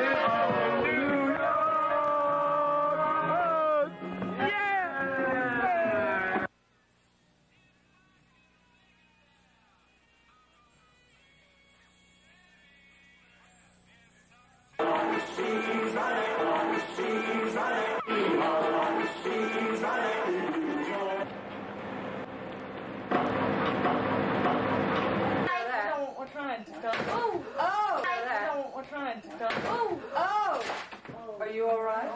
Are you all right?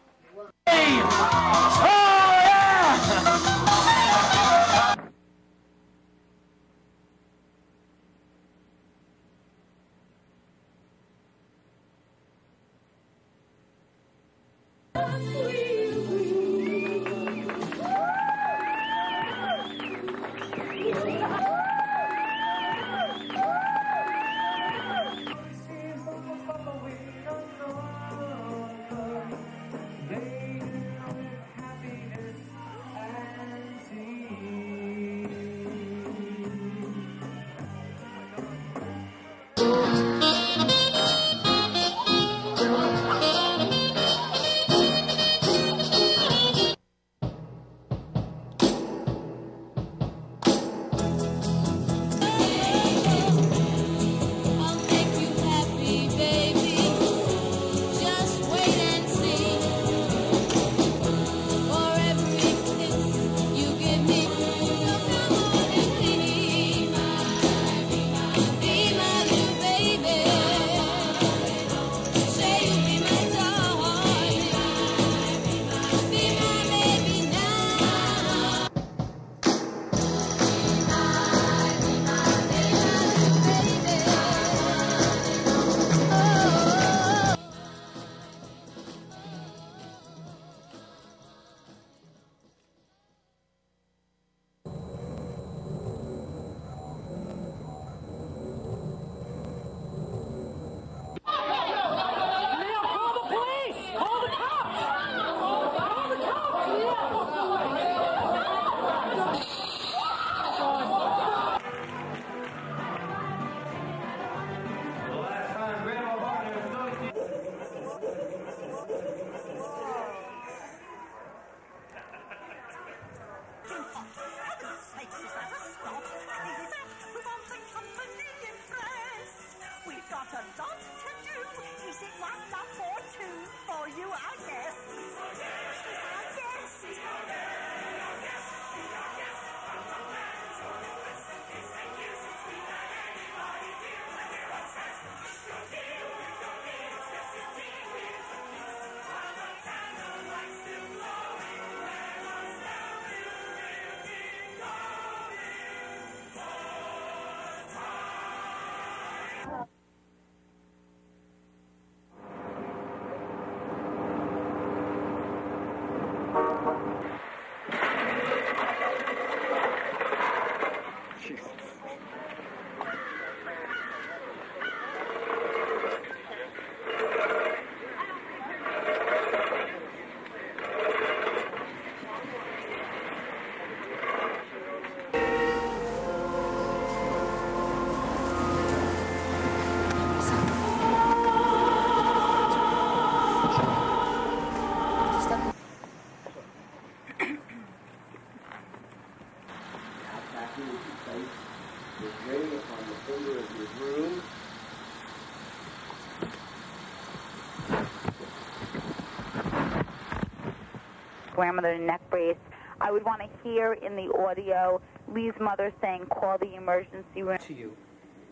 Grandmother neck brace. I would want to hear in the audio Lee's mother saying, call the emergency room. To you,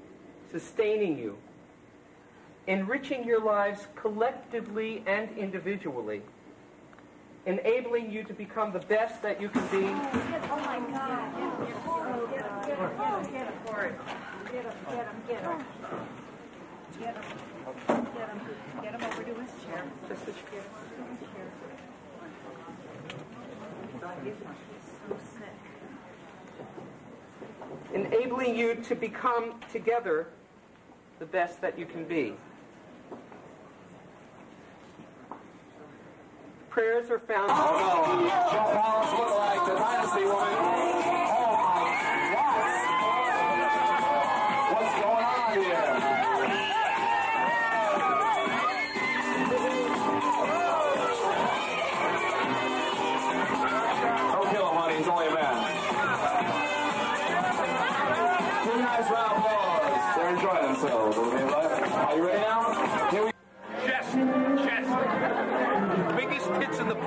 sustaining you, enriching your lives collectively and individually, enabling you to become the best that you can be. Oh my God. Get him for it. Get him. Get him over to his chair. Just the chair. He's so sick. Enabling you to become together the best that you can be. Prayers are found. Oh, no. Joe Wallace look like the Dynasty woman. Oh, my God. What's going on here?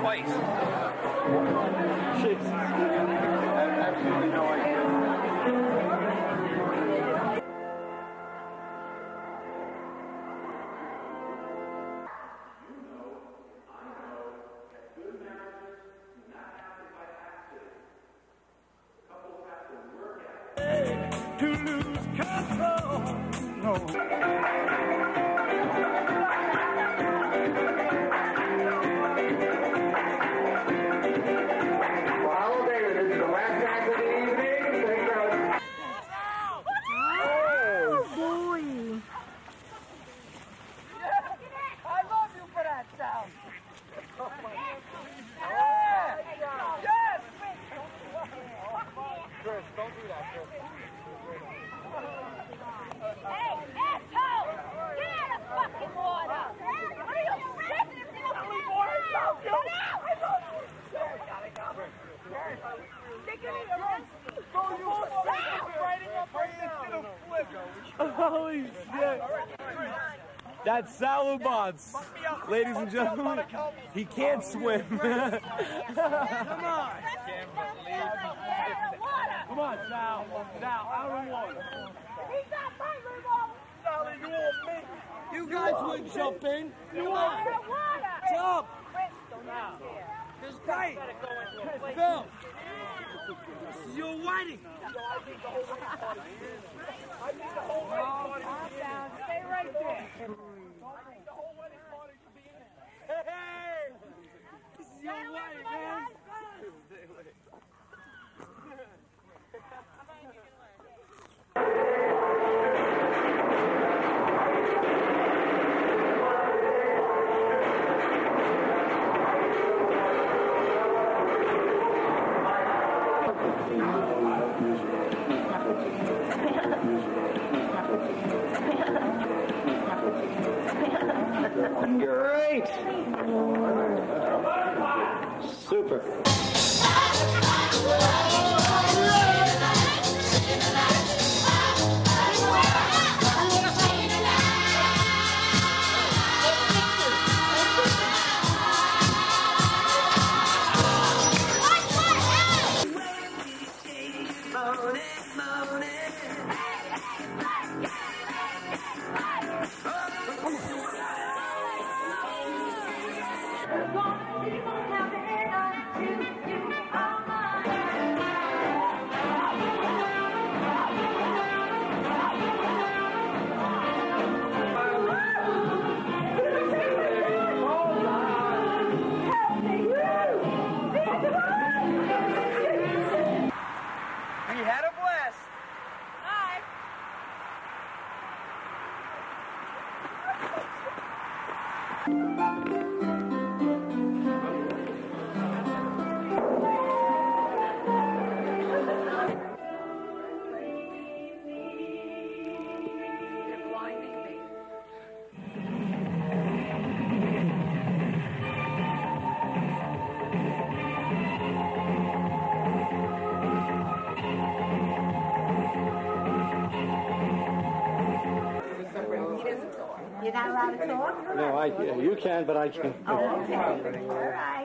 twice. Jesus. I have absolutely no idea. To lose control. No. Well, David, this is the last act of the evening. Thank you. Oh, boy. I love you for that sound. Chris, don't do that, Chris. Hey, asshole! Get out of fucking water! What are you sick? Get out! Holy shit. That's Salubats. Ladies and gentlemen, he can't swim. Come on. Come on, Sal. Sal, out of the water. He's not fighting water! Sally, you want me? You guys would jump in. You want? Water! Jump. This is great. Phil. This is your wedding. Stay right there. Hey! This is your wedding, man. Great. Super. We had a blast. You're not allowed to talk? No, you can, but I can't. Oh, okay. All right.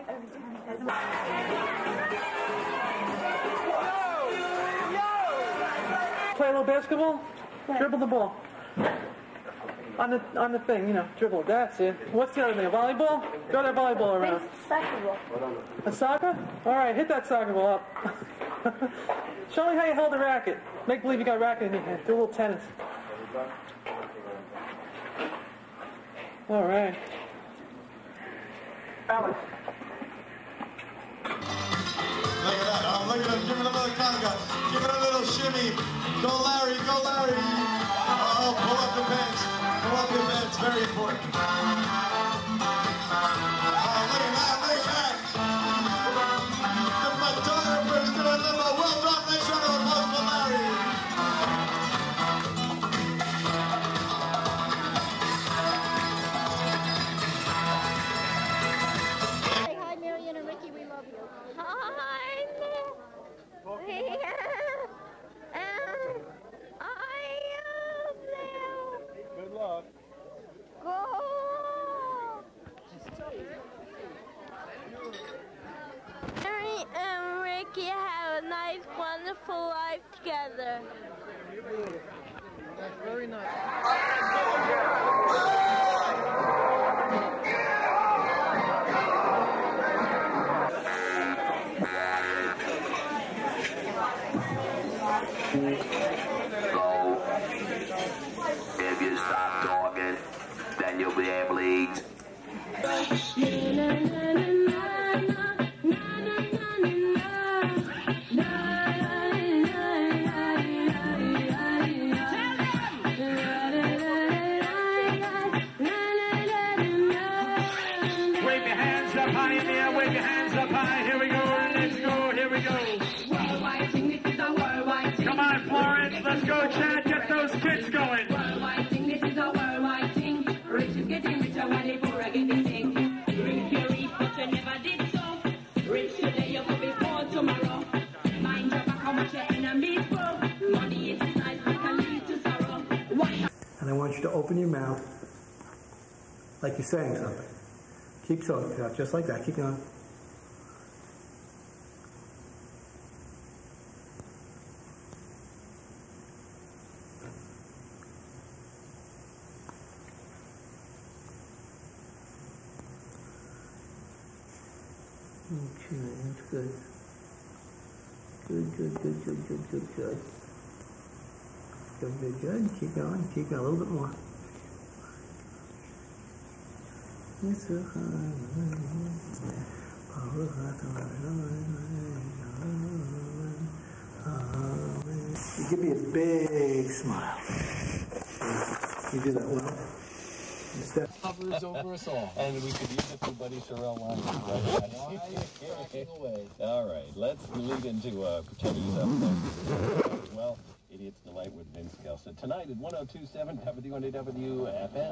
Play a little basketball? Dribble the ball. On the thing, you know, dribble. That's it. What's the other thing? A volleyball? Throw that volleyball around. A soccer? All right, hit that soccer ball up. Show me how you hold the racket. Make believe you got a racket in your hand. Do a little tennis. All right. Alex. Look at that. Oh, look at him. Give it a little conga. Give it a little shimmy. Go, Larry. Go, Larry. Oh, pull up the pants. Pull up the pants. Very important. Oh, look at that. Look at that. The photographers doing a little well done. Nice round of applause for Larry. Hi, Marion and Ricky. We love you. Hi, nice, wonderful life together. That's very nice. So, if you stop talking, then you'll be able to eat. Wave your hands up high in the air, wave your hands up high. Here we go, let's go, here we go. Worldwide thing, this is a worldwide thing. Come on, Florence, let's go, Chad, get those kids going. Worldwide thing, this is a worldwide thing. Rich is getting richer while the poor are getting sick. Rich you reach, but you never did so. Rich today, you could be poor tomorrow. Mind your back, how much your enemies grow. Money is nice, but can lead to sorrow. And I want you to open your mouth like you're saying something. Keep talking, just like that. Keep going. Okay, that's good. Good. Good. Keep going. A little bit more. You give me a big smile. You do that well. Hovers over us all. And we could use it for Buddy Sorrell line. All right, let's lead into pretending he's up there. Well, Idiot's Delight with Vince Kelso. Tonight at 102.7 WNAW FM.